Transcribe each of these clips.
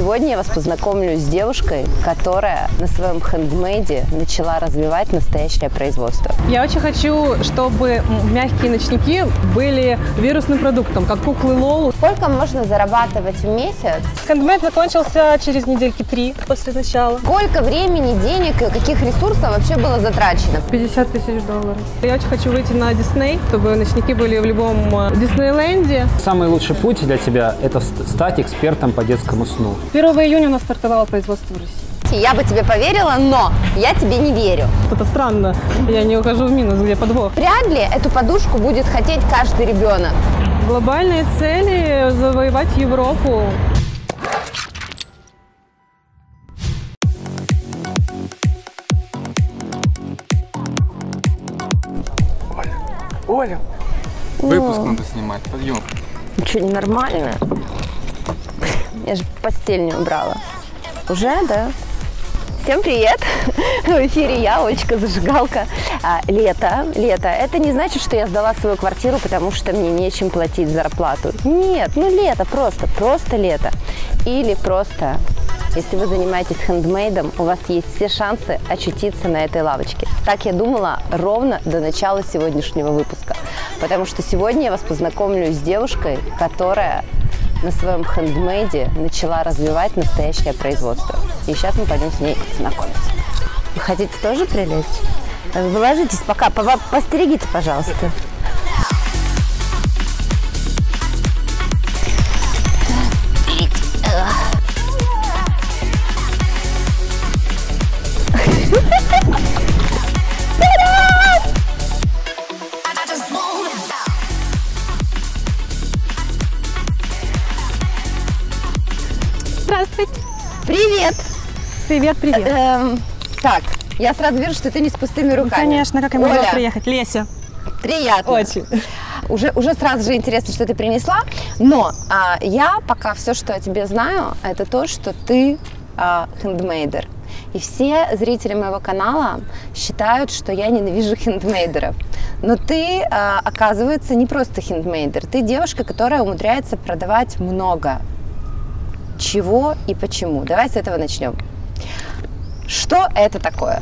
Сегодня я вас познакомлю с девушкой, которая на своем хендмейде начала развивать настоящее производство. Я очень хочу, чтобы мягкие ночники были вирусным продуктом, как куклы Лолу. Сколько можно зарабатывать в месяц? Хендмейд закончился через недельки 3 после начала. Сколько времени, денег и каких ресурсов вообще было затрачено? $50 000. Я очень хочу выйти на Дисней, чтобы ночники были в любом Диснейленде. Самый лучший путь для тебя – это стать экспертом по детскому сну. 1 июня у нас стартовало производство в России. Я бы тебе поверила, но я тебе не верю. Это странно, я не ухожу в минус, где подвох. Вряд ли эту подушку будет хотеть каждый ребенок. Глобальные цели – завоевать Европу. Оля, выпуск надо снимать, подъем. Что, ненормально? Я же постель не убрала. Уже, да? Всем привет! В эфире я, Олечка-зажигалка. Лето. Это не значит, что я сдала свою квартиру, потому что мне нечем платить зарплату. Нет, лето, просто лето. Или просто, если вы занимаетесь хендмейдом, у вас есть все шансы очутиться на этой лавочке. Так я думала ровно до начала сегодняшнего выпуска. Потому что сегодня я вас познакомлю с девушкой, которая на своем хендмейде начала развивать настоящее производство. И сейчас мы пойдем с ней знакомиться. Вы хотите тоже прилечь? Вы ложитесь пока, постерегите, пожалуйста. Здравствуйте. Привет. Привет. Так, я сразу вижу, что ты не с пустыми руками. Конечно, как я могла Оля, приехать. Леся. Приятно. Очень. Уже сразу же интересно, что ты принесла. Но я пока все, что о тебе знаю, это то, что ты хендмейдер. И все зрители моего канала считают, что я ненавижу хендмейдеров. Но ты, оказывается, не просто хендмейдер. Ты девушка, которая умудряется продавать много чего и почему. Давай с этого начнем. Что это такое?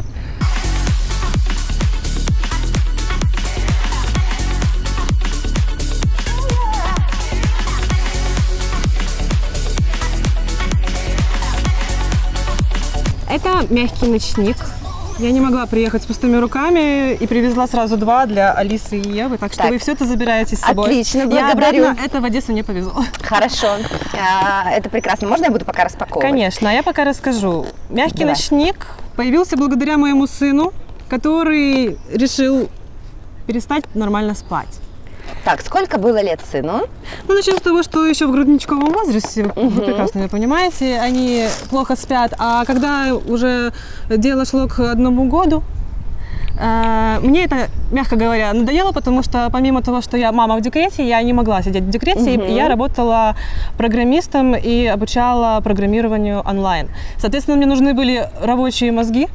Это мягкий ночник. Я не могла приехать с пустыми руками и привезла сразу 2 для Алисы и Евы, так что вы все это забираете с собой. Отлично, благодарю. Я обратно это в Одессу не повезу. Хорошо, это прекрасно. Можно я буду пока распаковывать? Конечно, я пока расскажу. Мягкий Давай. ночник появился благодаря моему сыну, который решил перестать нормально спать. Так, сколько было лет сыну? Ну, начнем с того, что еще в грудничковом возрасте, вы прекрасно понимаете, они плохо спят. А когда уже дело шло к 1 году, мне это, мягко говоря, надоело, потому что помимо того, что я мама в декрете, я не могла сидеть в декрете, и я работала программистом и обучала программированию онлайн. Соответственно, мне нужны были рабочие мозги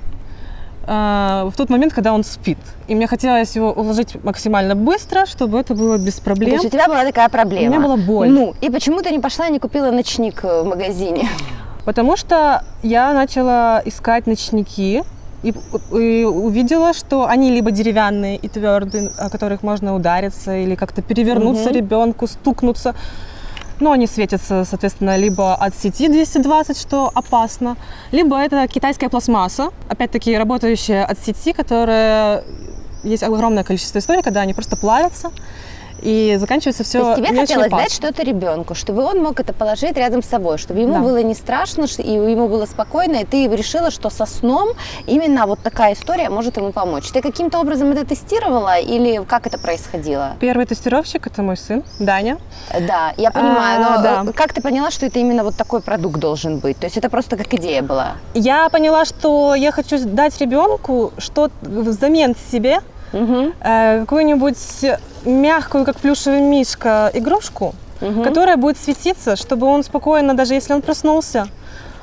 в тот момент, когда он спит. И мне хотелось его уложить максимально быстро, чтобы это было без проблем. То есть у тебя была такая проблема? У меня была боль. Ну, и почему ты не пошла и не купила ночник в магазине? Потому что я начала искать ночники и увидела, что они либо деревянные и твердые, о которых можно удариться или как-то перевернуться ребенку, стукнуться. Но они светятся, соответственно, либо от сети 220, что опасно, либо это китайская пластмасса, опять-таки работающая от сети, которая есть огромное количество историй, когда они просто плавятся. И заканчивается все. То есть тебе хотелось дать что-то ребенку, чтобы он мог это положить рядом с собой, чтобы ему было не страшно, и ему было спокойно, и ты решила, что со сном именно вот такая история может ему помочь. Ты каким-то образом это тестировала или как это происходило? Первый тестировщик – это мой сын, Даня. Да, я понимаю, но как ты поняла, что это именно вот такой продукт должен быть? То есть это просто как идея была? Я поняла, что я хочу дать ребенку что-то взамен себе, какую-нибудь мягкую, как плюшевый мишка, игрушку, которая будет светиться, чтобы он спокойно, даже если он проснулся,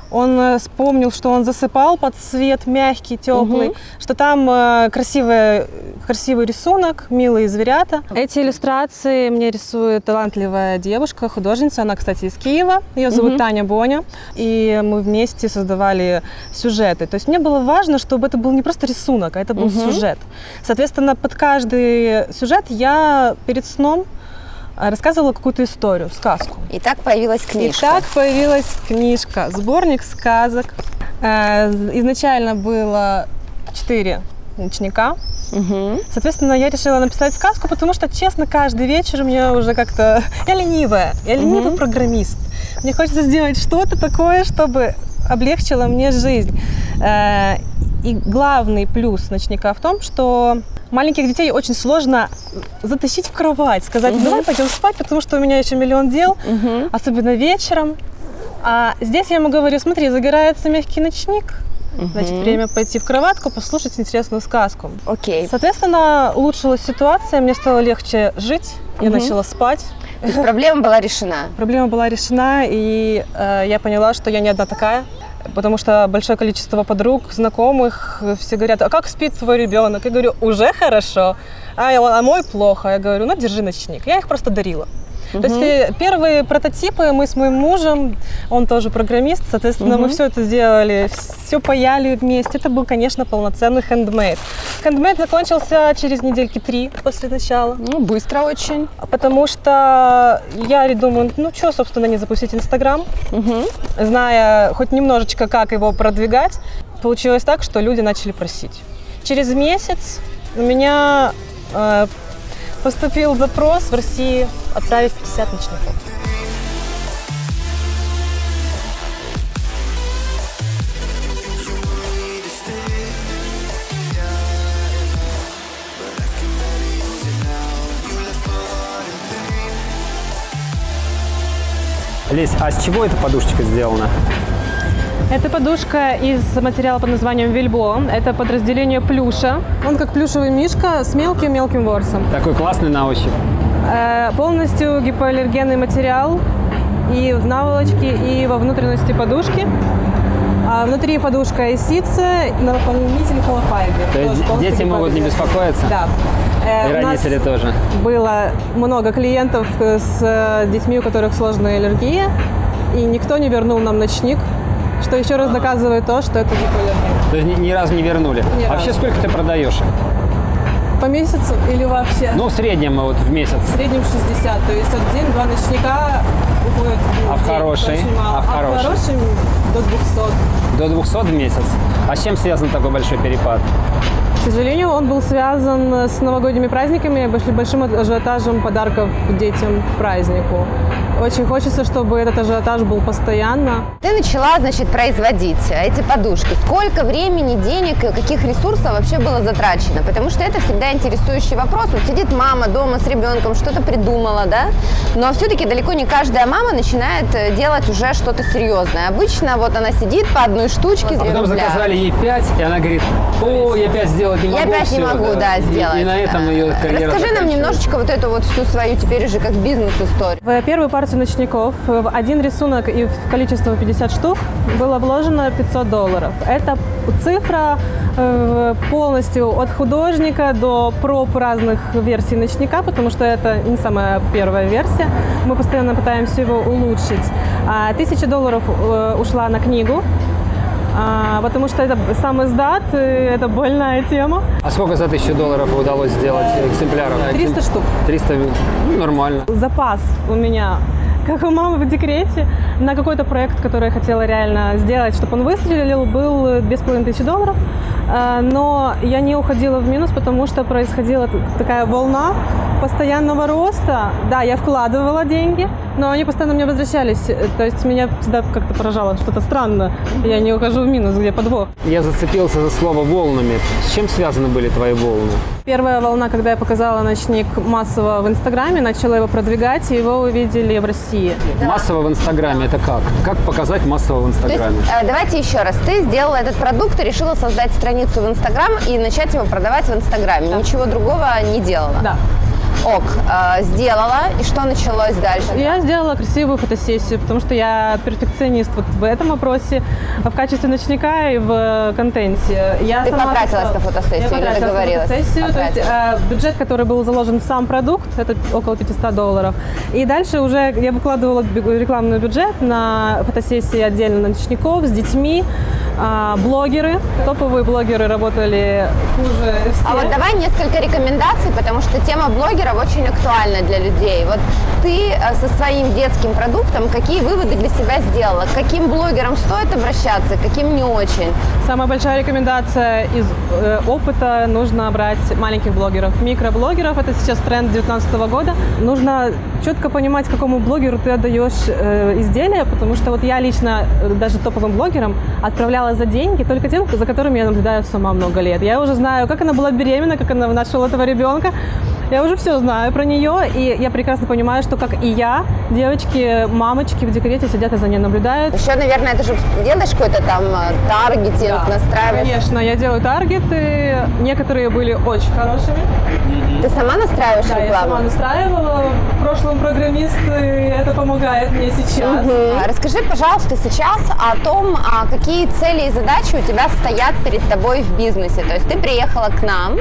Он вспомнил, что он засыпал под цвет мягкий, теплый, что там красивый рисунок, милые зверята. Эти иллюстрации мне рисует талантливая девушка, художница. Она, кстати, из Киева. Ее зовут Таня Боня. И мы вместе создавали сюжеты. То есть мне было важно, чтобы это был не просто рисунок, а это был сюжет. Соответственно, под каждый сюжет я перед сном рассказывала какую-то историю, сказку. И так появилась книжка. Сборник сказок. Изначально было 4 ночника. Соответственно, я решила написать сказку, потому что, честно, каждый вечер мне уже как-то... Я ленивый программист. Мне хочется сделать что-то такое, чтобы облегчило мне жизнь. И главный плюс ночника в том, что маленьких детей очень сложно затащить в кровать, сказать, давай пойдем спать, потому что у меня еще миллион дел, особенно вечером. А здесь я ему говорю, смотри, загорается мягкий ночник, значит, время пойти в кроватку, послушать интересную сказку. Окей. Соответственно, улучшилась ситуация, мне стало легче жить, я начала спать. То есть проблема была решена? Проблема была решена, и я поняла, что я не одна такая. Потому что большое количество подруг, знакомых, все говорят, а как спит твой ребенок? Я говорю, уже хорошо, а мой плохо. Я говорю, ну держи ночник. Я их просто дарила. То есть первые прототипы мы с моим мужем, он тоже программист, соответственно, мы все это сделали, все паяли вместе. Это был, конечно, полноценный хендмейд. Хендмейд закончился через недельки 3 после начала. Ну, быстро очень. Потому что я думаю, ну что, собственно, не запустить Инстаграм, зная хоть немножечко, как его продвигать. Получилось так, что люди начали просить. Через месяц у меня поступил запрос в России отправить 50 ночников. Лесь, а с чего эта подушечка сделана? Это подушка из материала под названием вельбо. Это подразделение плюша. Он как плюшевый мишка с мелким-мелким ворсом. Такой классный на ощупь. Полностью гипоаллергенный материал и в наволочке, и во внутренности подушки. А внутри подушка из ситца, наполнитель холофайбер. То есть дети могут не беспокоиться? Да. И родители тоже? Было много клиентов с детьми, у которых сложная аллергия, и никто не вернул нам ночник. Что еще раз доказывает то, что это гипоаллергия. То есть ни разу не вернули? Вообще сколько ты продаешь их? По месяцу или вообще? Ну, в среднем вот в месяц. В среднем 60. То есть один-два ночника уходит в А в хороший? А в хороший до 200. До 200 в месяц? А с чем связан такой большой перепад? К сожалению, он был связан с новогодними праздниками и большим ажиотажем подарков детям к празднику. Очень хочется, чтобы этот ажиотаж был постоянно. Ты начала, значит, производить эти подушки. Сколько времени, денег и каких ресурсов вообще было затрачено? Потому что это всегда интересующий вопрос. Вот сидит мама дома с ребенком, что-то придумала, да? Но все-таки далеко не каждая мама начинает делать уже что-то серьезное. Обычно вот она сидит по одной штучке. А потом заказали ей 5, и она говорит, о, я 5 сделать не могу. Я 5 не могу, да, сделать. И на этом ее карьера Расскажи нам немножечко вот эту вот всю свою теперь уже как бизнес-историю. В первую партию ночников в один рисунок и в количество 50 штук было вложено $500. Это цифра полностью от художника до проб разных версий ночника, потому что это не самая первая версия. Мы постоянно пытаемся его улучшить. $1000 ушла на книгу, потому что это сам издат, это больная тема. А сколько за $1000 удалось сделать экземпляров? 300 штук. 300, ну, нормально. Запас у меня, как у мамы в декрете, на какой-то проект, который я хотела реально сделать, чтобы он выстрелил, был $2500. Но я не уходила в минус, потому что происходила такая волна постоянного роста. Да, я вкладывала деньги, но они постоянно мне возвращались. То есть меня всегда как-то поражало что-то странно. Я не ухожу в минус, где подвох. Я зацепился за слово «волнами». С чем связаны были твои волны? Первая волна, когда я показала ночник массово в Инстаграме, начала его продвигать, и его увидели в России. Да. Массово в Инстаграме – это как? Как показать массово в Инстаграме? То есть, давайте еще раз. Ты сделала этот продукт и решила создать страницу в Инстаграм и начать его продавать в Инстаграме. Да. Ничего другого не делала. Да. Ок, сделала, и что началось дальше? Я сделала красивую фотосессию, потому что я перфекционист вот в этом вопросе, в качестве ночника и в контенте. Ты потратилась на фотосессию или договорилась? То есть бюджет, который был заложен в сам продукт, это около $500. И дальше уже я выкладывала рекламный бюджет на фотосессии отдельно ночников с детьми, блогеры. Топовые блогеры работали хуже всех. А вот давай несколько рекомендаций, потому что тема блогеров очень актуальна для людей. Вот ты со своим детским продуктом какие выводы для себя сделала? К каким блогерам стоит обращаться, к каким не очень? Самая большая рекомендация из опыта: нужно брать маленьких блогеров, микроблогеров. Это сейчас тренд 2019 года. Нужно четко понимать, какому блогеру ты отдаешь изделие, потому что вот я лично даже топовым блогерам отправляла за деньги только тем, за которыми я наблюдаю сама много лет. Я уже знаю, как она была беременна, как она вынашивала этого ребенка. Я уже все знаю про нее, и я прекрасно понимаю, что, как и я, девочки, мамочки в декрете сидят и за ней наблюдают. Еще, наверное, ты же делаешь какой-то там таргетинг, да, настраиваешь? Конечно, я делаю таргеты, некоторые были очень хорошими. Ты сама настраиваешь Да, рекламу? я сама настраивала. В прошлом программист, и это помогает мне сейчас. Расскажи, пожалуйста, сейчас о том, какие цели и задачи у тебя стоят перед тобой в бизнесе. То есть ты приехала к нам,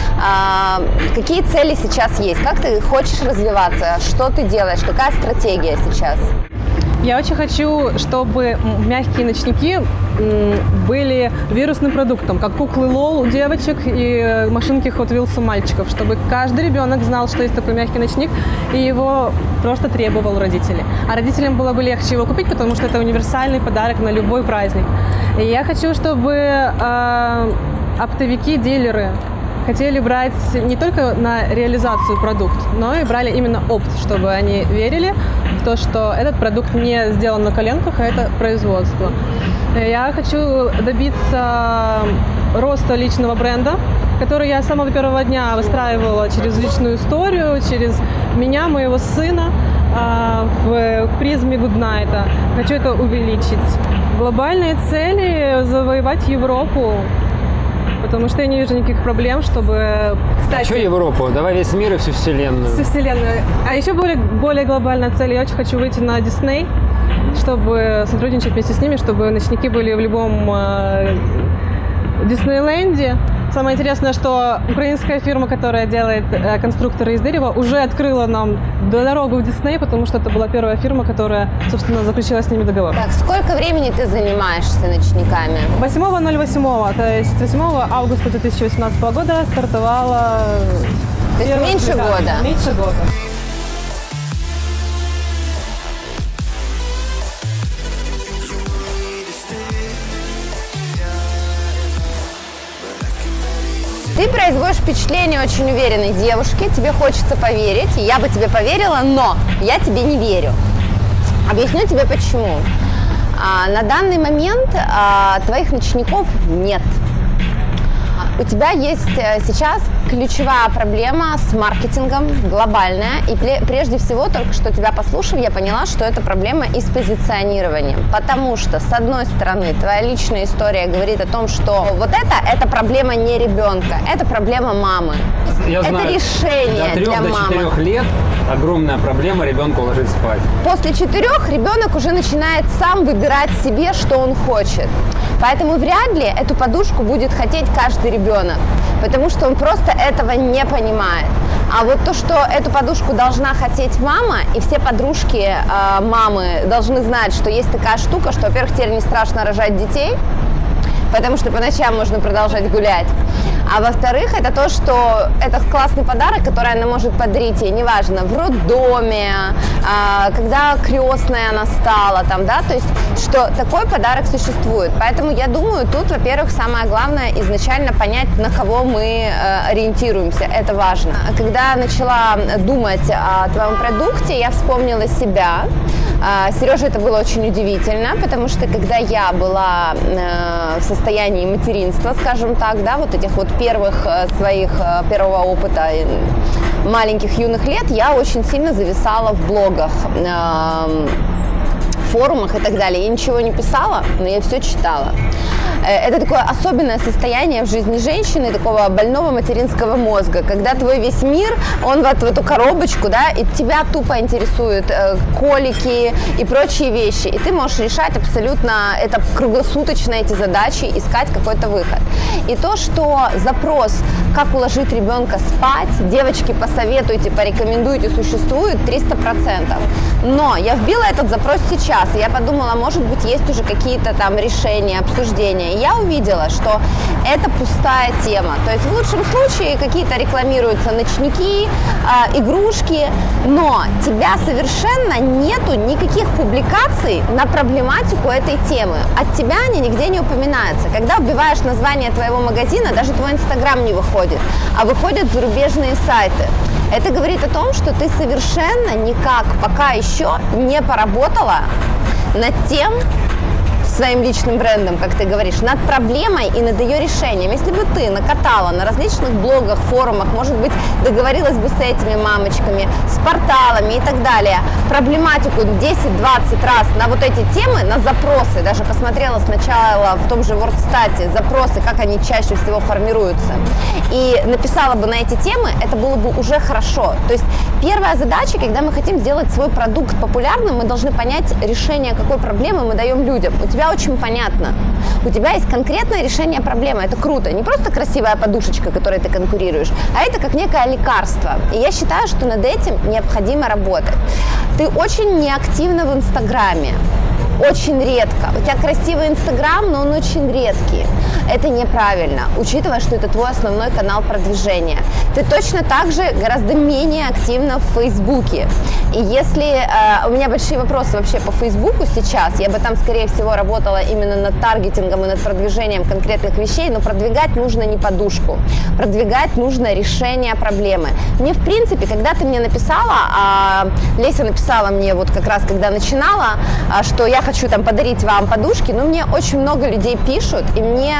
какие цели сейчас есть, как ты хочешь развиваться, что ты делаешь, какая стратегия сейчас? Я очень хочу, чтобы мягкие ночники были вирусным продуктом, как куклы Лол у девочек и машинки Hot Wheels у мальчиков, чтобы каждый ребенок знал, что есть такой мягкий ночник, и его просто требовал родители. А родителям было бы легче его купить, потому что это универсальный подарок на любой праздник. И я хочу, чтобы оптовики, дилеры хотели брать не только на реализацию продукт, но и брали именно опт, чтобы они верили в то, что этот продукт не сделан на коленках, а это производство. Я хочу добиться роста личного бренда, который я с самого первого дня выстраивала через личную историю, через меня, моего сына, в призме Гуднайта. Хочу это увеличить. Глобальные цели – завоевать Европу. Потому что я не вижу никаких проблем, чтобы... Кстати, что Европу? Давай весь мир и всю вселенную. Всю вселенную. А еще более глобальная цель. Я очень хочу выйти на Disney, чтобы сотрудничать вместе с ними, чтобы ночники были в любом Диснейленде. Самое интересное, что украинская фирма, которая делает конструкторы из дерева, уже открыла нам дорогу в Дисней, потому что это была первая фирма, которая, собственно, заключила с ними договор. Так, сколько времени ты занимаешься ночниками? 8.08, то есть 8 августа 2018 года стартовала... То есть меньше года? Меньше года. Ты производишь впечатление очень уверенной девушки, тебе хочется поверить, и я бы тебе поверила, но я тебе не верю. Объясню тебе почему. На данный момент твоих ночников нет. У тебя есть сейчас ключевая проблема с маркетингом, глобальная. И прежде всего, только что тебя послушав, я поняла, что это проблема и с позиционированием. Потому что, с одной стороны, твоя личная история говорит о том, что вот это проблема не ребенка, это проблема мамы. Я это знаю, решение до 3 для до мамы. 4 лет огромная проблема ребенка уложить спать. После 4 ребенок уже начинает сам выбирать себе, что он хочет. Поэтому вряд ли эту подушку будет хотеть каждый ребенок, потому что он просто этого не понимает. А вот то, что эту подушку должна хотеть мама, и все подружки мамы должны знать, что есть такая штука, что, во-первых, теперь не страшно рожать детей, потому что по ночам можно продолжать гулять. А во-вторых, это то, что это классный подарок, который она может подарить ей, неважно, в роддоме, когда крестная она стала, там, да, то есть, что такой подарок существует. Поэтому я думаю, тут, во-первых, самое главное изначально понять, на кого мы ориентируемся, это важно. Когда начала думать о твоем продукте, я вспомнила себя. Сереже это было очень удивительно, потому что когда я была в состоянии материнства, скажем так, да, вот этих вот первого опыта маленьких юных лет, я очень сильно зависала в блогах, форумах и так далее. Я ничего не писала, но я все читала. Это такое особенное состояние в жизни женщины, такого больного материнского мозга, когда твой весь мир, он вот в эту коробочку, да, и тебя тупо интересуют колики и прочие вещи, и ты можешь решать абсолютно это круглосуточно, эти задачи, искать какой-то выход. И то, что запрос, как уложить ребенка спать, девочки, посоветуйте, порекомендуйте, существует 300%. Но я вбила этот запрос сейчас, и я подумала, может быть, есть уже какие-то там решения, обсуждения. И я увидела, что это пустая тема. То есть в лучшем случае какие-то рекламируются ночники, игрушки, но тебя совершенно нету никаких публикаций на проблематику этой темы. От тебя они нигде не упоминаются. Когда вбиваешь название твоего магазина, даже твой Инстаграм не выходит, а выходят зарубежные сайты. Это говорит о том, что ты совершенно никак пока еще не поработала над тем, своим личным брендом, как ты говоришь, над проблемой и над ее решением. Если бы ты накатала на различных блогах, форумах, может быть, договорилась бы с этими мамочками, с порталами и так далее, проблематику 10-20 раз на вот эти темы, на запросы, даже посмотрела сначала в том же WordStat запросы, как они чаще всего формируются, и написала бы на эти темы, это было бы уже хорошо. То есть первая задача, когда мы хотим сделать свой продукт популярным, мы должны понять решение, какой проблемы мы даем людям. У тебя очень понятно. У тебя есть конкретное решение проблемы. Это круто. Не просто красивая подушечка, которой ты конкурируешь, а это как некое лекарство. И я считаю, что над этим необходимо работать. Ты очень неактивна в Инстаграме. Очень редко. У тебя красивый Инстаграм, но он очень редкий. Это неправильно, учитывая, что это твой основной канал продвижения. Ты точно так же гораздо менее активна в Фейсбуке. И если у меня большие вопросы вообще по Фейсбуку сейчас, я бы там, скорее всего, работала именно над таргетингом и над продвижением конкретных вещей, но продвигать нужно не подушку, продвигать нужно решение проблемы. Мне, в принципе, когда ты мне написала, Леся написала мне вот как раз, когда начинала, что я хочу там подарить вам подушки, но мне очень много людей пишут, и мне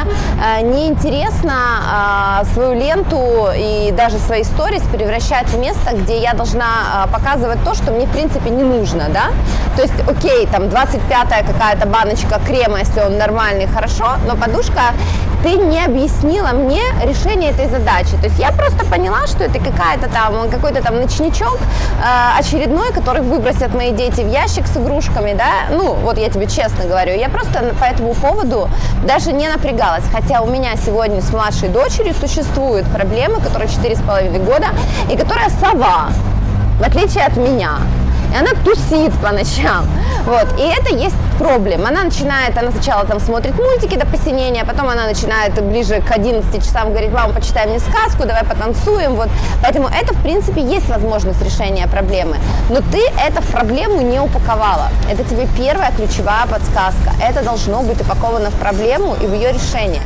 неинтересно свою ленту и даже свои сторис превращать в место, где я должна показывать то, что мне в принципе не нужно, да, то есть окей, там 25-я какая-то баночка крема, если он нормальный, хорошо, но подушка, ты не объяснила мне решение этой задачи, то есть я просто поняла, что это какой-то там ночничок очередной, который выбросят мои дети в ящик с игрушками, да, ну вот я тебе честно говорю, я просто по этому поводу даже не напрягалась, хотя у меня сегодня с младшей дочерью существуют проблемы, которая 4,5 года и которая сова, в отличие от меня. И она тусит по ночам. Вот. И это есть проблема. Она сначала там смотрит мультики до посинения, потом она начинает ближе к 11 часам говорить: мама, почитай мне сказку, давай потанцуем. Вот. Поэтому это, в принципе, есть возможность решения проблемы. Но ты это в проблему не упаковала. Это тебе первая ключевая подсказка. Это должно быть упаковано в проблему и в ее решение.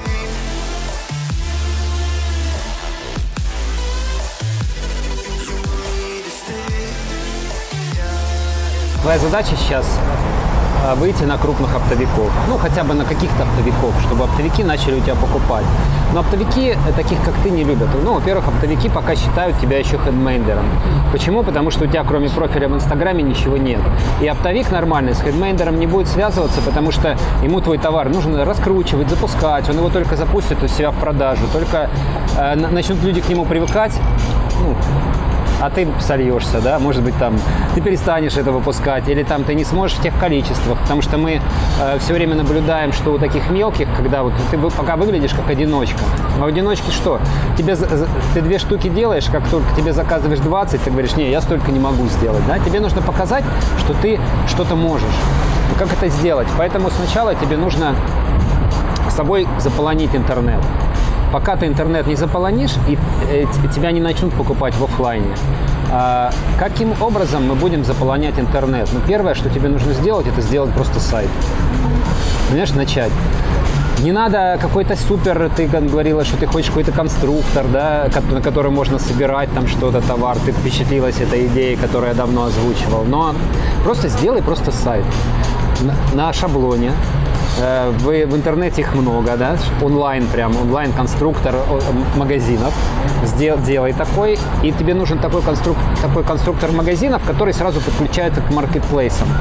Твоя задача сейчас выйти на крупных оптовиков, ну хотя бы на каких-то оптовиков, чтобы оптовики начали у тебя покупать. Но оптовики таких, как ты, не любят. Ну, во-первых, оптовики пока считают тебя еще хендмейдером. Почему? Потому что у тебя кроме профиля в Инстаграме ничего нет. И оптовик нормальный с хендмейдером не будет связываться, потому что ему твой товар нужно раскручивать, запускать. Он его только запустит у себя в продажу, только начнут люди к нему привыкать. А ты сольешься, да, может быть, там, ты перестанешь это выпускать, или там ты не сможешь в тех количествах, потому что мы все время наблюдаем, что у таких мелких, когда вот ты пока выглядишь как одиночка, а у одиночки что? Ты 2 штуки делаешь, как только тебе заказываешь 20, ты говоришь: не, я столько не могу сделать, да, тебе нужно показать, что ты что-то можешь. Но как это сделать? Поэтому сначала тебе нужно с собой заполонить интернет. Пока ты интернет не заполонишь, и тебя не начнут покупать в офлайне. Каким образом мы будем заполонять интернет? Ну, первое, что тебе нужно сделать, это сделать просто сайт. Понимаешь, начать. Не надо какой-то супер, ты говорила, что ты хочешь какой-то конструктор, да, на котором можно собирать там что-то, товар. Ты впечатлилась этой идеей, которую я давно озвучивал. Но просто сделай просто сайт на шаблоне. В интернете их много, да, онлайн-конструктор магазинов. Делай такой, и тебе нужен такой конструктор магазинов, который сразу подключается к маркетплейсам.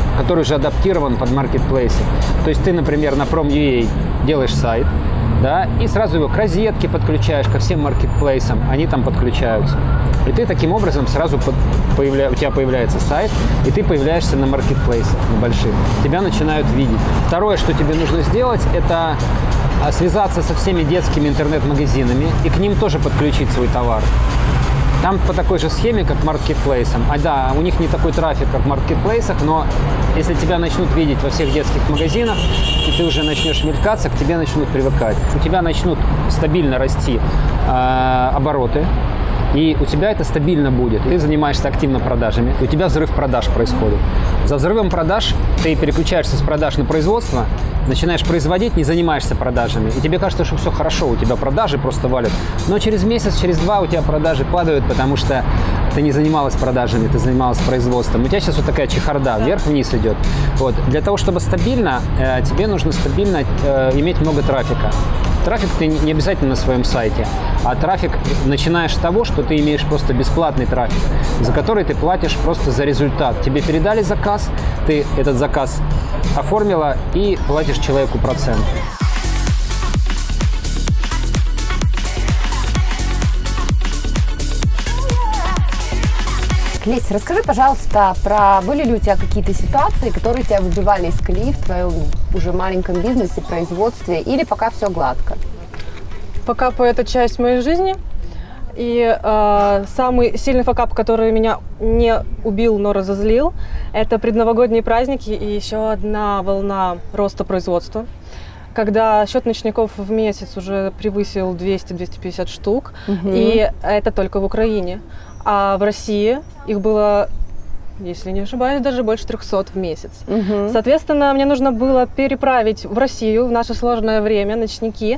который уже адаптирован под маркетплейсы. То есть ты, например, на Prom.ua делаешь сайт, да, и сразу его к розетке подключаешь, ко всем маркетплейсам, они там подключаются. И ты таким образом сразу у тебя появляется сайт, и ты появляешься на маркетплейсах, на больших. Тебя начинают видеть. Второе, что тебе нужно сделать, это связаться со всеми детскими интернет-магазинами и к ним тоже подключить свой товар. Там по такой же схеме, как маркетплейсам. Да, у них не такой трафик, как в маркетплейсах, но если тебя начнут видеть во всех детских магазинах, и ты уже начнешь мелькаться, к тебе начнут привыкать. У тебя начнут стабильно расти обороты, и у тебя это стабильно будет. Ты занимаешься активно продажами, у тебя взрыв продаж происходит. За взрывом продаж ты переключаешься с продаж на производство, начинаешь производить, не занимаешься продажами. И тебе кажется, что все хорошо, у тебя продажи просто валят. Но через месяц, через два у тебя продажи падают, потому что ты не занималась продажами, ты занималась производством. У тебя сейчас вот такая чехарда, вверх-вниз идет. Вот. Для того, чтобы стабильно, тебе нужно стабильно иметь много трафика. Трафик ты не обязательно на своем сайте, а трафик начинаешь с того, что ты имеешь просто бесплатный трафик, за который ты платишь просто за результат. Тебе передали заказ, ты этот заказ оформила и платишь человеку процент. Лесь, расскажи, пожалуйста, были ли у тебя какие-то ситуации, которые тебя выбивали из колеи в твоем уже маленьком бизнесе, производстве, или пока все гладко? Пока это часть моей жизни. И самый сильный факап, который меня не убил, но разозлил, это предновогодние праздники и еще одна волна роста производства. Когда счет ночников в месяц уже превысил 200-250 штук, и это только в Украине. А в России их было, если не ошибаюсь, даже больше 300 в месяц. Соответственно, мне нужно было переправить в Россию в наше сложное время ночники,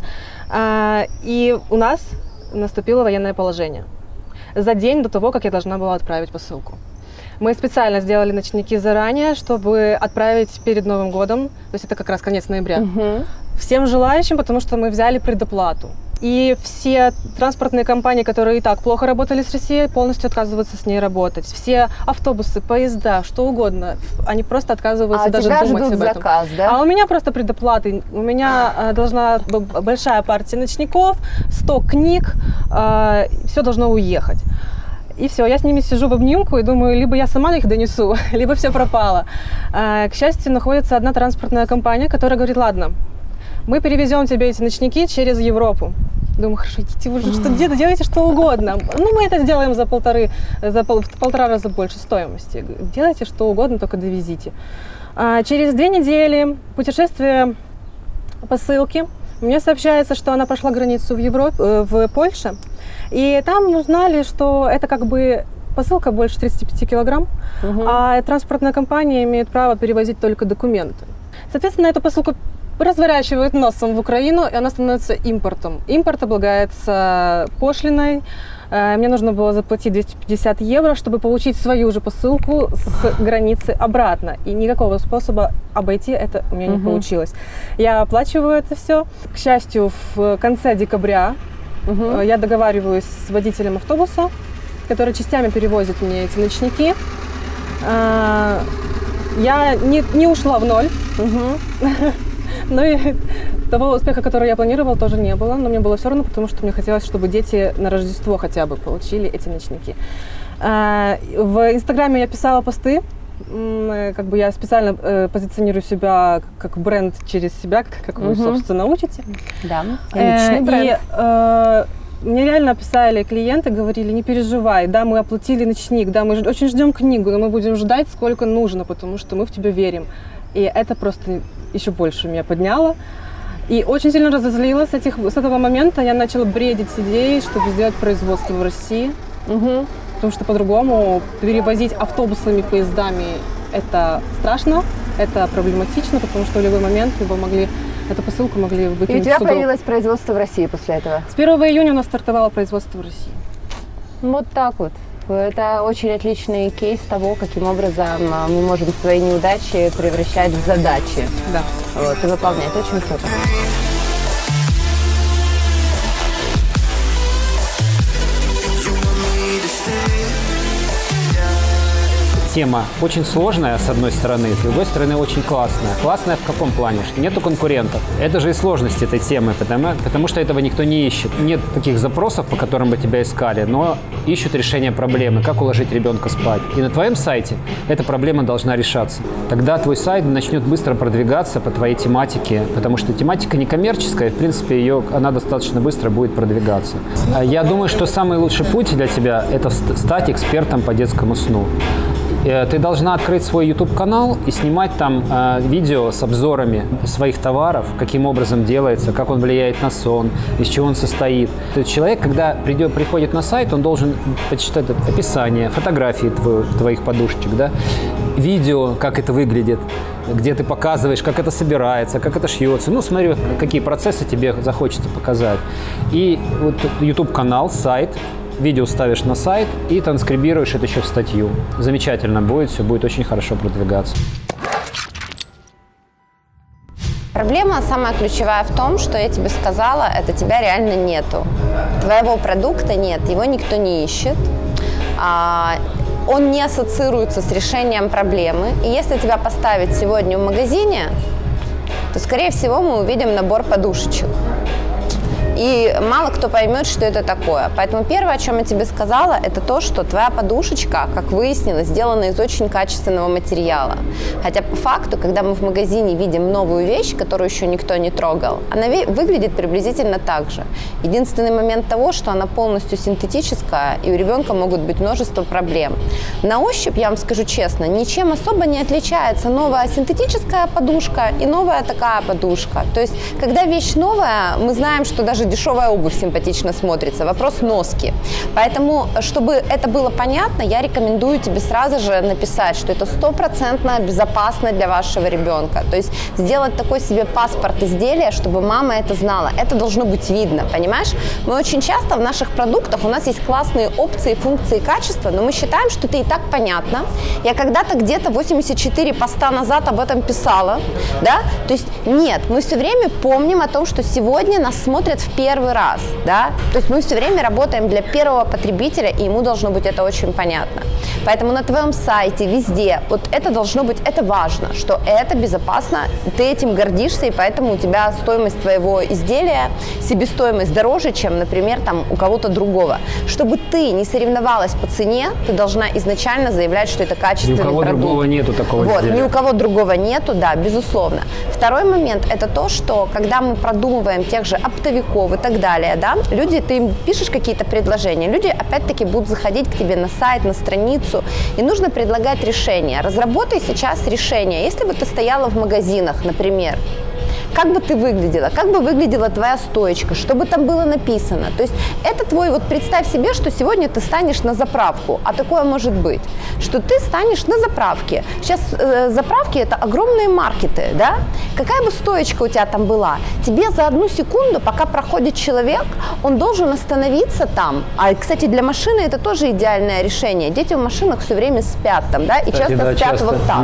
и у нас наступило военное положение за день до того, как я должна была отправить посылку. Мы специально сделали ночники заранее, чтобы отправить перед Новым годом, то есть это как раз конец ноября, всем желающим, потому что мы взяли предоплату. И все транспортные компании, которые и так плохо работали с Россией, полностью отказываются с ней работать. Все автобусы, поезда, что угодно, они просто отказываются даже думать об этом. Заказ, да? А у меня просто предоплаты. У меня должна быть большая партия ночников, 100 книг, все должно уехать. И все, я с ними сижу в обнимку и думаю, либо я сама их донесу, либо все пропало. К счастью, находится одна транспортная компания, которая говорит, ладно, мы перевезем тебе эти ночники через Европу. Думаю, хорошо, идите уже, что где-то делайте что угодно. Ну, мы это сделаем за полтора раза больше стоимости. Делайте что угодно, только довезите. Через 2 недели путешествия посылки мне сообщается, что она прошла границу в Польше. И там узнали, что это как бы посылка больше 35 килограмм, а транспортная компания имеет право перевозить только документы. Соответственно, эту посылку разворачивают носом в Украину, и она становится импортом. Импорт облагается пошлиной. Мне нужно было заплатить 250 евро, чтобы получить свою же посылку с границы обратно. И никакого способа обойти это у меня не получилось. Я оплачиваю это все. К счастью, в конце декабря я договариваюсь с водителем автобуса, который частями перевозит мне эти ночники. Я не ушла в ноль. Но и того успеха, который я планировала, тоже не было. Но мне было все равно, потому что мне хотелось, чтобы дети на Рождество хотя бы получили эти ночники. В Инстаграме я писала посты. Как бы я специально позиционирую себя как бренд через себя, как вы, собственно, учите. Да, личный бренд. И мне реально писали клиенты, говорили, не переживай, да, мы оплатили ночник, да, мы очень ждем книгу, но мы будем ждать, сколько нужно, потому что мы в тебя верим. И это просто еще больше меня подняло. И очень сильно разозлила с этого момента. Я начала бредить идеей, чтобы сделать производство в России. Потому что по-другому перевозить автобусами, поездами это страшно, это проблематично, потому что в любой момент эту посылку могли выкинуть. И у тебя появилось производство в России после этого? С 1 июня у нас стартовало производство в России. Вот так вот. Это очень отличный кейс того, каким образом мы можем свои неудачи превращать в задачи. Да. Вот, и выполнять. Очень круто. тема очень сложная, с одной стороны, с другой стороны, очень классная. Классная в каком плане? Что нету конкурентов. Это же и сложность этой темы, потому что этого никто не ищет. Нет таких запросов, по которым бы тебя искали, но ищут решение проблемы, как уложить ребенка спать. И на твоем сайте эта проблема должна решаться. Тогда твой сайт начнет быстро продвигаться по твоей тематике, потому что тематика не коммерческая, в принципе, она достаточно быстро будет продвигаться. Я думаю, что самый лучший путь для тебя – это стать экспертом по детскому сну. Ты должна открыть свой YouTube-канал и снимать там видео с обзорами своих товаров, каким образом делается, как он влияет на сон, из чего он состоит. То есть человек, когда приходит на сайт, он должен почитать описание, фотографии твоих подушечек, да? Видео, как это выглядит, где ты показываешь, как это собирается, как это шьется. Ну, смотри, какие процессы тебе захочется показать. И вот YouTube-канал, сайт, видео ставишь на сайт и транскрибируешь это еще в статью. Замечательно будет, все будет очень хорошо продвигаться. Проблема самая ключевая в том, что я тебе сказала, это тебя реально нету. Твоего продукта нет, его никто не ищет. Он не ассоциируется с решением проблемы. И если тебя поставить сегодня в магазине, то, скорее всего, мы увидим набор подушечек. И мало кто поймет, что это такое. Поэтому первое, о чем я тебе сказала, это то, что твоя подушечка, как выяснилось, сделана из очень качественного материала. Хотя по факту, когда мы в магазине видим новую вещь, которую еще никто не трогал, она выглядит приблизительно так же. Единственный момент того, что она полностью синтетическая, и у ребенка могут быть множество проблем. На ощупь, я вам скажу честно, ничем особо не отличается новая синтетическая подушка и новая такая подушка. То есть, когда вещь новая, мы знаем, что даже дешевая обувь симпатично смотрится. Вопрос носки. Поэтому, чтобы это было понятно, я рекомендую тебе сразу же написать, что это 100% безопасно для вашего ребенка. То есть сделать такой себе паспорт изделия, чтобы мама это знала. Это должно быть видно, понимаешь? Мы очень часто в наших продуктах, у нас есть классные опции, функции, качества, но мы считаем, что это и так понятно. Я когда-то где-то 84 поста назад об этом писала, да? То есть нет, мы все время помним о том, что сегодня нас смотрят в первый раз, да, то есть мы все время работаем для первого потребителя, и ему должно быть это очень понятно. Поэтому на твоем сайте, везде, вот это должно быть, это важно, что это безопасно, ты этим гордишься, и поэтому у тебя стоимость твоего изделия, себестоимость дороже, чем, например, там у кого-то другого. Чтобы ты не соревновалась по цене, ты должна изначально заявлять, что это качественный продукт. Ни у кого другого нету такого изделия. Ни у кого другого нету, да, безусловно. Второй момент – это то, что когда мы продумываем тех же оптовиков и так далее, да, люди, ты им пишешь какие-то предложения, люди опять-таки будут заходить к тебе на сайт, на страницу, и нужно предлагать решение. Разработай сейчас решение. Если бы ты стояла в магазинах, например, как бы ты выглядела, как бы выглядела твоя стоечка, что бы там было написано. То есть это твой, вот представь себе, что сегодня ты станешь на заправку, а такое может быть, что ты станешь на заправке. Сейчас заправки – это огромные маркеты, да? Какая бы стоечка у тебя там была, тебе за 1 секунду, пока проходит человек, он должен остановиться там. А, кстати, для машины это тоже идеальное решение. Дети в машинах все время спят там, да, и кстати, часто спят вот так.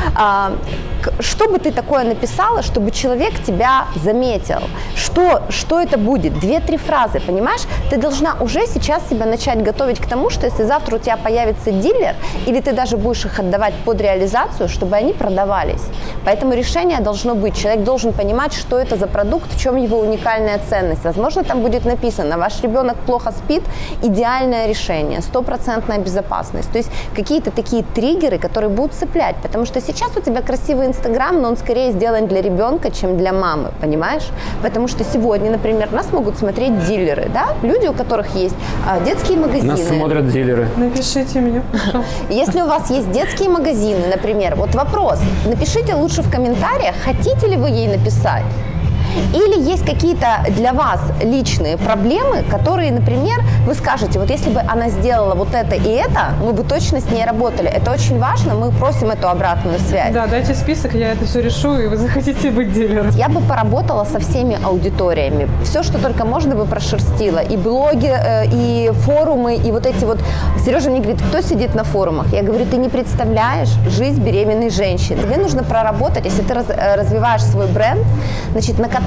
Mm-hmm. Что бы ты такое написала, чтобы человек тебя заметил? Что это будет? 2-3 фразы, понимаешь? Ты должна уже сейчас себя начать готовить к тому, что если завтра у тебя появится дилер, или ты даже будешь их отдавать под реализацию, чтобы они продавались. Поэтому решение должно быть. Человек должен понимать, что это за продукт, в чем его уникальная ценность. Возможно, там будет написано: ваш ребенок плохо спит, идеальное решение, 100% безопасность. То есть какие-то такие триггеры, которые будут цеплять. Потому что сейчас у тебя красивый Инстаграм, но он скорее сделан для ребенка, чем для мамы, понимаешь? Потому что сегодня, например, нас могут смотреть дилеры, да? Люди, у которых есть детские магазины. Нас смотрят дилеры. Напишите мне. Если у вас есть детские магазины, например, вот вопрос, напишите лучше в комментариях, хотите ли вы ей написать. Или есть какие-то для вас личные проблемы, которые, например, вы скажете, вот если бы она сделала вот это и это, мы бы точно с ней работали. Это очень важно, мы просим эту обратную связь. Да, дайте список, я это все решу, и вы захотите быть дилером. Я бы поработала со всеми аудиториями. Все, что только можно бы прошерстила. И блоги, и форумы, и вот эти вот... Сережа мне говорит, кто сидит на форумах? Я говорю, ты не представляешь жизнь беременной женщины. Тебе нужно проработать, если ты развиваешь свой бренд, значит, накатать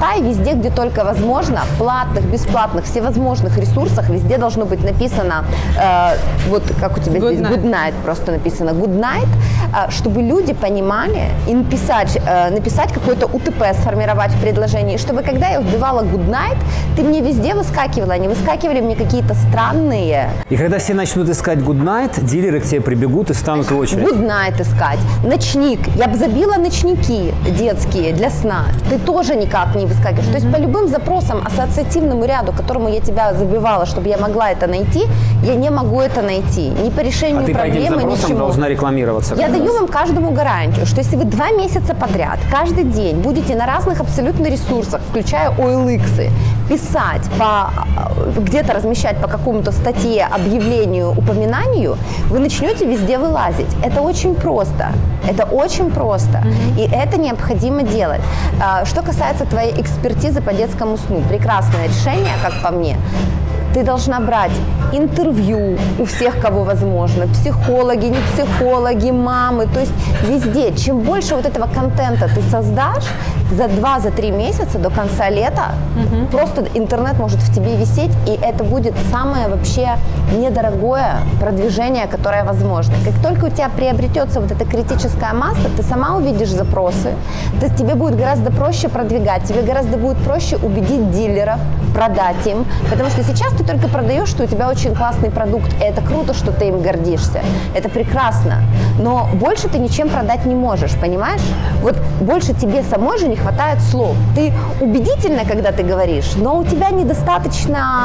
Листай везде, где только возможно, платных, бесплатных, всевозможных ресурсах, везде должно быть написано, вот как у тебя Good здесь, night. good night просто написано, good night, чтобы люди понимали и написать какое-то УТП, сформировать в предложении, чтобы когда я вбивала good night, ты мне везде выскакивала, не выскакивали мне какие-то странные. И когда все начнут искать good night, дилеры к тебе прибегут и станут в очередь. Good night искать. Ночник. Я бы забила ночники детские для сна. Ты тоже никак не выскакиваешь. То есть по любым запросам, ассоциативному ряду, которому я тебя забивала, чтобы я могла это найти, я не могу это найти. Ни по решению А ты по этим проблемы, запросам ничего. должна рекламироваться. Я даю вам каждому гарантию, что если вы 2 месяца подряд, каждый день будете на разных абсолютно ресурсах, включая OLX, писать, где-то размещать по какому-то статье, объявлению, упоминанию, вы начнете везде вылазить. Это очень просто. Это очень просто. И это необходимо делать. Что касается твоей экспертизы по детскому сну, прекрасное решение, как по мне. Ты должна брать интервью у всех, кого возможно, психологи, не психологи, мамы, то есть везде. Чем больше вот этого контента ты создашь, за 2-3 месяца до конца лета просто интернет может в тебе висеть, и это будет самое вообще недорогое продвижение, которое возможно. Как только у тебя приобретется вот эта критическая масса, ты сама увидишь запросы, тебе будет гораздо проще продвигать, тебе гораздо будет проще убедить дилеров, продать им, потому что сейчас ты только продаешь, что у тебя очень классный продукт, и это круто, что ты им гордишься, это прекрасно, но больше ты ничем продать не можешь, понимаешь? Вот больше тебе самой же не хватает слов. Ты убедительна, когда ты говоришь, но у тебя недостаточно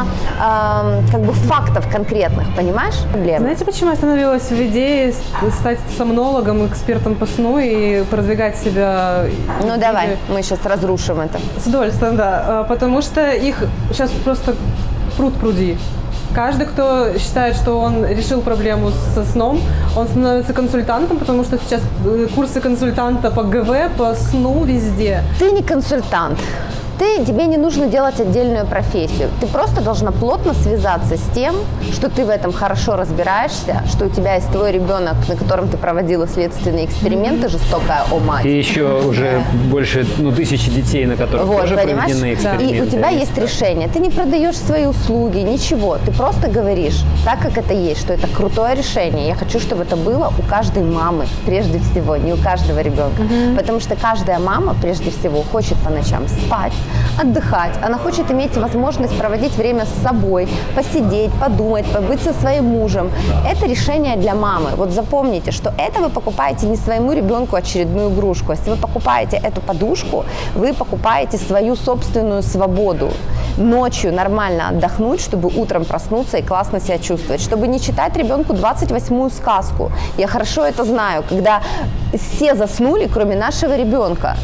как бы фактов конкретных, понимаешь? Проблема. Знаете, почему я остановилась в идее стать сомнологом, экспертом по сну и продвигать себя? Ну давай, мы сейчас разрушим это. С удовольствием, да. Потому что их сейчас просто пруд-пруди. Каждый, кто считает, что он решил проблему со сном, он становится консультантом, потому что сейчас курсы консультанта по ГВ, по сну везде. Ты не консультант. Тебе не нужно делать отдельную профессию. Ты просто должна плотно связаться с тем, что ты в этом хорошо разбираешься, что у тебя есть твой ребенок, на котором ты проводила следственные эксперименты, жестокая, о мать. И еще уже больше 1000 детей, на которых Вот, тоже понимаешь? проведены эксперименты. И у тебя есть решение. Ты не продаешь свои услуги, ничего. Ты просто говоришь, так как это есть, что это крутое решение. Я хочу, чтобы это было у каждой мамы, прежде всего, не у каждого ребенка. Потому что каждая мама, прежде всего, хочет по ночам спать, отдыхать. Она хочет иметь возможность проводить время с собой, посидеть, подумать, побыть со своим мужем. Это решение для мамы. Вот запомните, что это вы покупаете не своему ребенку очередную игрушку. Если вы покупаете эту подушку, вы покупаете свою собственную свободу. Ночью нормально отдохнуть, чтобы утром проснуться и классно себя чувствовать. Чтобы не читать ребенку 28-ю сказку. Я хорошо это знаю, когда все заснули, кроме нашего ребенка.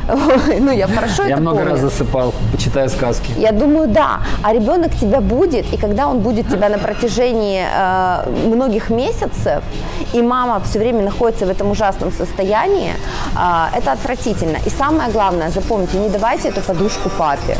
Ну, я хорошо это много помню. раз засыпал, почитая сказки. Я думаю, да. А ребенок тебя будет, и когда он будет тебя на протяжении многих месяцев, и мама все время находится в этом ужасном состоянии, это отвратительно. И самое главное, запомните, не давайте эту подушку папе.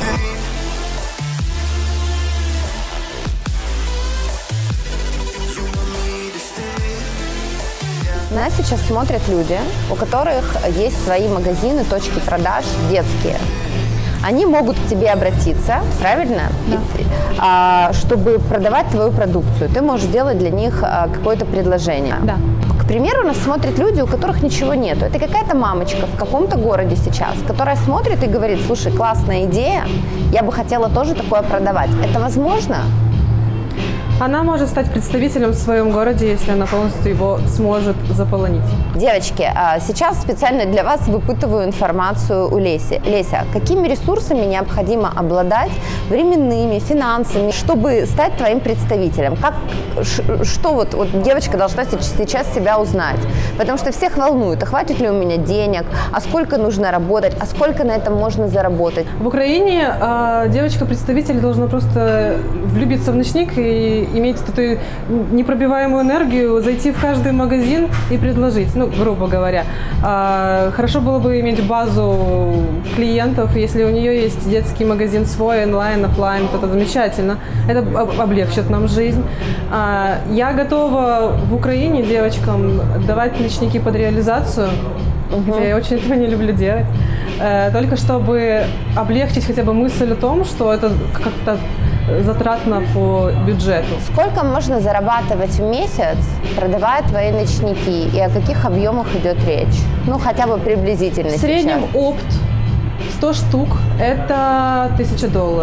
Нас сейчас смотрят люди, у которых есть свои магазины, точки продаж детские. Они могут к тебе обратиться, правильно? Да. Чтобы продавать твою продукцию. Ты можешь сделать для них какое-то предложение. Да. К примеру, нас смотрят люди, у которых ничего нету. Это какая-то мамочка в каком-то городе сейчас, которая смотрит и говорит: слушай, классная идея, я бы хотела тоже такое продавать. Это возможно? Она может стать представителем в своем городе, если она полностью его сможет заполонить. Девочки, сейчас специально для вас выпытываю информацию у Леси. Леся, какими ресурсами необходимо обладать, временными, финансами, чтобы стать твоим представителем? Что вот девочка должна сейчас себя узнать? Потому что всех волнует, а хватит ли у меня денег, а сколько нужно работать, а сколько на этом можно заработать? В Украине девочка-представитель должна просто влюбиться в ночник и иметь эту непробиваемую энергию, зайти в каждый магазин и предложить, грубо говоря. Хорошо было бы иметь базу клиентов, если у нее есть детский магазин свой, онлайн, офлайн, то это замечательно. Это облегчит нам жизнь. Я готова в Украине девочкам давать ночники под реализацию. хотя я очень этого не люблю делать, только чтобы облегчить хотя бы мысль о том, что это как-то затратно по бюджету. Сколько можно зарабатывать в месяц, продавая твои ночники, и о каких объемах идет речь? Ну, хотя бы приблизительно. В среднем сейчас. опт 100 штук – это $1000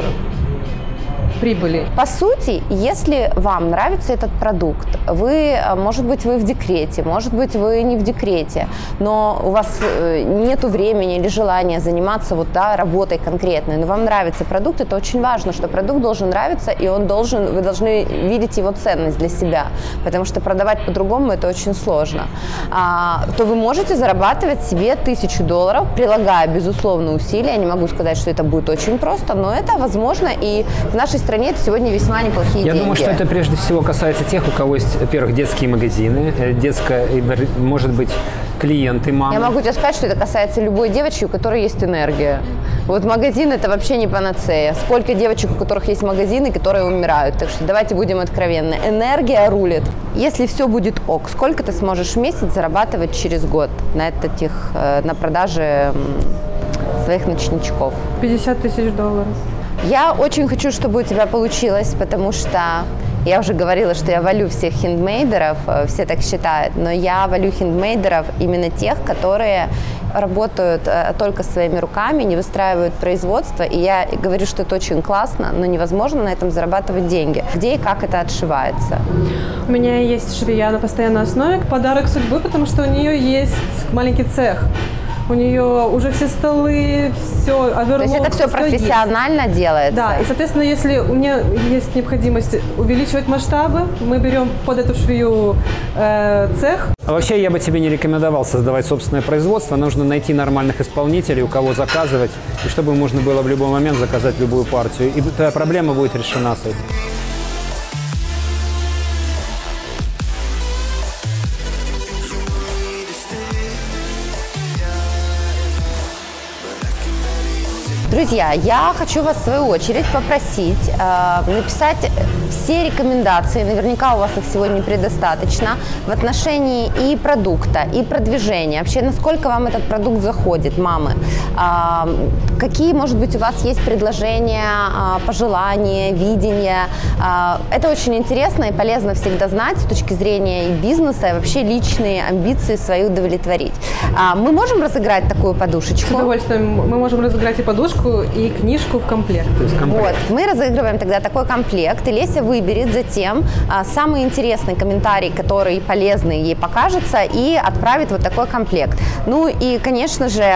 прибыли. По сути, если вам нравится этот продукт, вы, может быть, вы в декрете, может быть, вы не в декрете, но у вас нет времени или желания заниматься вот, да, работой конкретной, но вам нравится продукт, это очень важно, что продукт должен нравиться, и вы должны видеть его ценность для себя, потому что продавать по-другому это очень сложно. То вы можете зарабатывать себе $1000, прилагая, безусловно, усилия. Я не могу сказать, что это будет очень просто, но это возможно, и в нашей стране это сегодня весьма неплохие деньги. Я думаю, что это прежде всего касается тех, у кого есть, во-первых, детские магазины, может быть, клиенты, мамы. Я могу тебе сказать, что это касается любой девочки, у которой есть энергия. Вот магазин – это вообще не панацея. Сколько девочек, у которых есть магазины, которые умирают. Так что давайте будем откровенны. Энергия рулит. Если все будет ок, сколько ты сможешь в месяц зарабатывать через год на продаже своих ночничков? $50 000. Я очень хочу, чтобы у тебя получилось, потому что я уже говорила, что я валю всех хендмейдеров, все так считают, но я валю хендмейдеров именно тех, которые работают только своими руками, не выстраивают производство, и я говорю, что это очень классно, но невозможно на этом зарабатывать деньги. Где и как это отшивается? У меня есть швея на постоянной основе, подарок судьбы, потому что у нее есть маленький цех. У нее уже все столы, все, оверлок. То есть это все профессионально есть. Делается? Да, и, соответственно, если у меня есть необходимость увеличивать масштабы, мы берем под эту швею цех. Вообще, я бы тебе не рекомендовал создавать собственное производство. Нужно найти нормальных исполнителей, у кого заказывать, и чтобы можно было в любой момент заказать любую партию. И твоя проблема будет решена с этим. Друзья, я хочу вас в свою очередь попросить написать все рекомендации, наверняка у вас их сегодня предостаточно, в отношении и продукта, и продвижения. Вообще, насколько вам этот продукт заходит, мамы? Какие, может быть, у вас есть предложения, пожелания, видения? Это очень интересно и полезно всегда знать с точки зрения и бизнеса, и вообще личные амбиции свои удовлетворить. Мы можем разыграть такую подушечку? С удовольствием. Мы можем разыграть и подушку, и книжку в комплект. То есть комплект. Вот, мы разыгрываем тогда такой комплект, и Леся выберет затем самый интересный комментарий, который полезный ей покажется, и отправит вот такой комплект. Ну и, конечно же,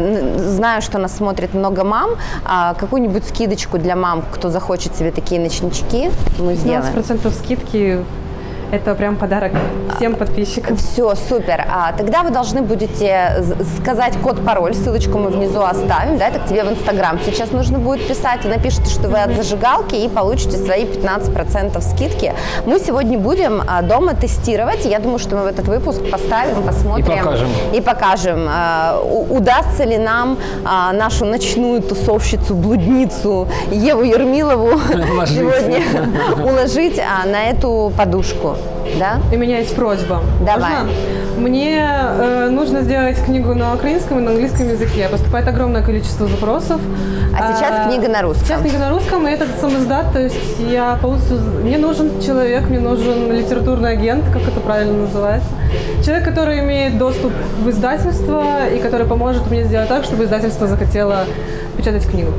знаю, что нас смотрит много мам, какую-нибудь скидочку для мам, кто захочет себе такие ночнички, мы сделаем. 15% скидки. Это прям подарок всем подписчикам. Все, супер. Тогда вы должны будете сказать код-пароль, ссылочку мы внизу оставим, да, это к тебе в Инстаграм. Сейчас нужно будет писать, вы напишите, что вы от зажигалки, и получите свои 15% скидки. Мы сегодня будем дома тестировать, я думаю, что мы в этот выпуск поставим, посмотрим. И покажем, удастся ли нам нашу ночную тусовщицу, блудницу Еву Ермилову сегодня уложить на эту подушку. Да? У меня есть просьба. Давай. Можно? Мне нужно сделать книгу на украинском и на английском языке. Поступает огромное количество запросов. А сейчас книга на русском. Сейчас книга на русском, и это сам издат. То есть я полностью... Мне нужен человек, мне нужен литературный агент, как это правильно называется. Человек, который имеет доступ в издательство и который поможет мне сделать так, чтобы издательство захотело печатать книгу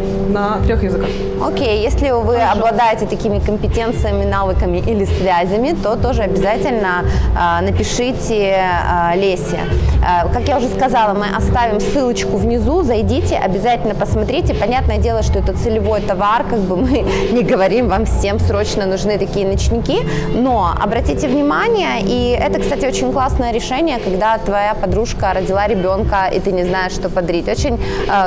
на 3 языках. Окей, если вы обладаете такими компетенциями, навыками или связями, то тоже обязательно напишите Лесе. Как я уже сказала, мы оставим ссылочку внизу, зайдите, обязательно посмотрите. Понятное дело, что это целевой товар, как бы мы не говорим, вам всем срочно нужны такие ночники, но обратите внимание, и это, кстати, очень классное решение, когда твоя подружка родила ребенка, и ты не знаешь, что подарить. Очень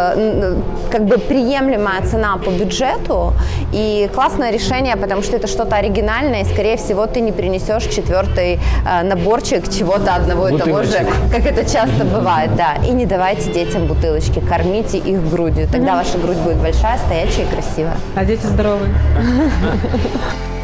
как бы приемлемая цена по бюджету и классное решение, потому что это что-то оригинальное, и, скорее всего, ты не принесешь 4-й наборчик чего-то одного и того же, как это часто бывает, да. И не давайте детям бутылочки, кормите их грудью, тогда ваша грудь будет большая, стоячая и красивая. А дети здоровые.